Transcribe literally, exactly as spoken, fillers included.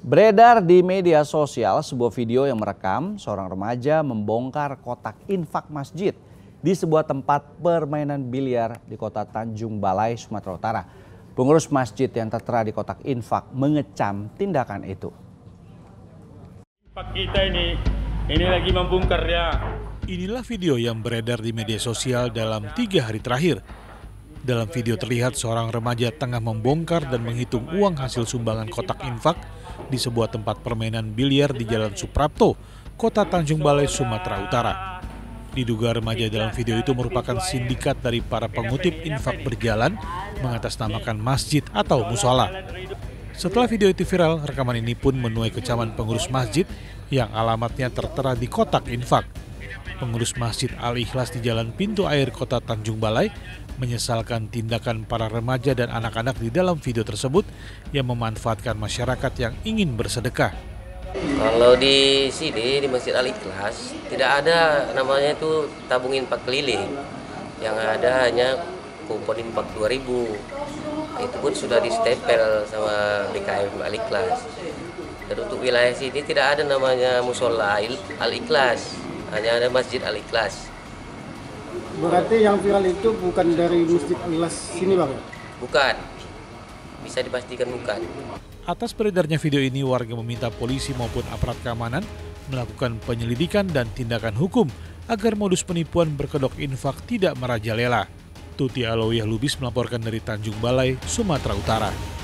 Beredar di media sosial sebuah video yang merekam seorang remaja membongkar kotak infak masjid di sebuah tempat permainan biliar di kota Tanjung Balai, Sumatera Utara. Pengurus masjid yang tertera di kotak infak mengecam tindakan itu. Infak kita ini, ini lagi membongkar ya. Inilah video yang beredar di media sosial dalam tiga hari terakhir. Dalam video terlihat seorang remaja tengah membongkar dan menghitung uang hasil sumbangan kotak infak di sebuah tempat permainan biliar di Jalan Suprapto, Kota Tanjung Balai, Sumatera Utara. Diduga remaja dalam video itu merupakan sindikat dari para pengutip infak berjalan mengatasnamakan masjid atau musola. Setelah video itu viral, rekaman ini pun menuai kecaman pengurus masjid yang alamatnya tertera di kotak infak. Pengurus Masjid Al-Ikhlas di Jalan Pintu Air Kota Tanjung Balai menyesalkan tindakan para remaja dan anak-anak di dalam video tersebut yang memanfaatkan masyarakat yang ingin bersedekah. Kalau di sini di Masjid Al-Ikhlas tidak ada namanya itu tabung infak keliling, yang ada hanya kupon infak dua ribu. Itu pun sudah distempel sama B K M Al-Ikhlas. Dan untuk wilayah sini tidak ada namanya musola Al-Ikhlas, hanya ada Masjid Al-Ikhlas. Berarti yang viral itu bukan dari Masjid Al-Ikhlas sini, Bang? Bukan, bisa dipastikan bukan. Atas beredarnya video ini, warga meminta polisi maupun aparat keamanan melakukan penyelidikan dan tindakan hukum agar modus penipuan berkedok infak tidak merajalela. Tuti Alawiyah Lubis melaporkan dari Tanjung Balai, Sumatera Utara.